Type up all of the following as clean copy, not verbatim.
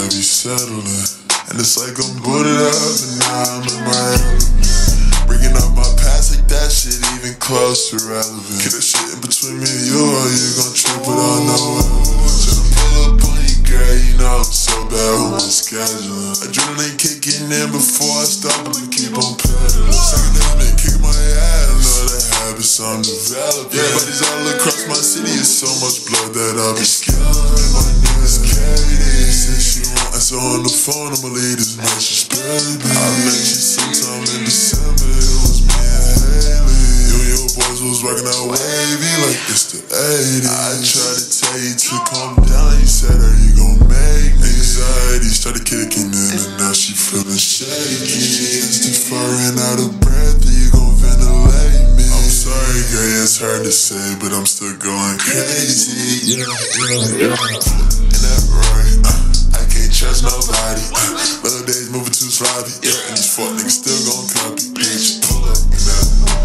that be settling. And it's like I'm booted up and now I'm in my element. Bringing up my past like that shit even close to relevant. Get that shit in between me and you or you gon' trip without no evidence. Tryna pull up on you, girl, you know I'm so bad with my scheduling. Adrenaline kicking in before I stop, I'ma keep on pedaling. Second has been kicking my ass, I know the habits I'm developing. Everybody's all across my city, it's so much blood that I've been skilled. My name is Katie. Since she won't answer on the phone, I'ma leave this message, baby. I met you sometime in December, it was me and Haley. You and your boys was rocking out wavy like it's the 80s. I tried to tell you to calm down, you said, are you gon' make me? Anxiety started kicking in and now she feeling shaky. It's the firing out of breath, you gon' ventilate me. I'm sorry, girl, it's hard to say, but I'm still going crazy. Yeah. And that right, I can't trust nobody. Little days moving too sloppy, and these fuck niggas still gon' copy. Bitch, pull up now.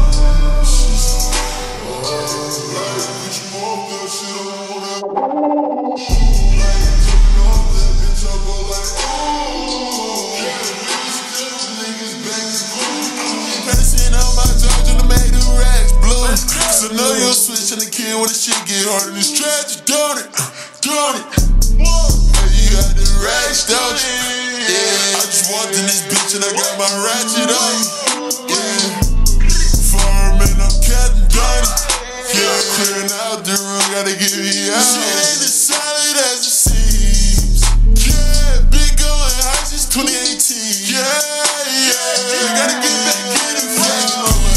So know you'll switch and the kid when the shit get hard and it's tragic, don't it? Don't it? Hey, you got the racks, don't you? Yeah, I just walked in this bitch and I got my ratchet on. Yeah, for a minute I'm Captain Johnny. Yeah, clearing out the room, gotta get me out. She ain't as solid as it seems. Yeah, been going high since 2018. Yeah, gotta get back in the fight.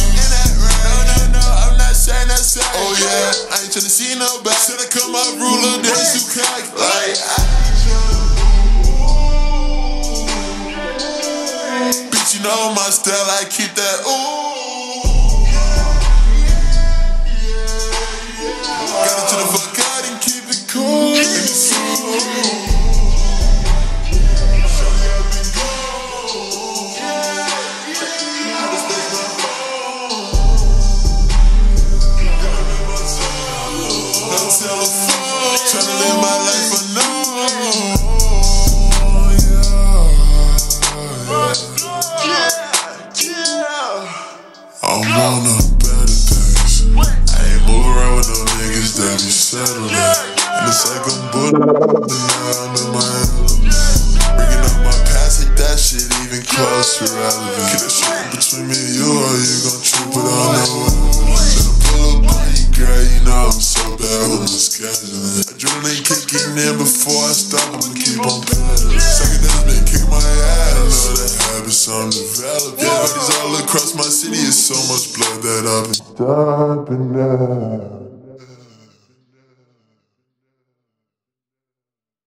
Oh yeah, I ain't tryna see nobody. Said I cut my ruler, then it's too cocky. Like bitch, you know my style, I keep that ooh. Got it to the fuck out and keep it cool. And it's tryna live my life alone. I'm on to better things. I ain't move around with no niggas that be settling. And it's like I'm booted up and now I'm in my element. Bringing up my past like that shit even close to relevant. Get that shit in between me and you or you gon' trip without no evidence. Tryna pull up on you, girl, you know I'm so bad with my scheduling. Adrenaline kicking in before I stop, I'ma keep on pedaling. Second has been kicking my ass, I know the habits I'm developing. Everybody's all across my city, it's so much blood that I've been stopping now.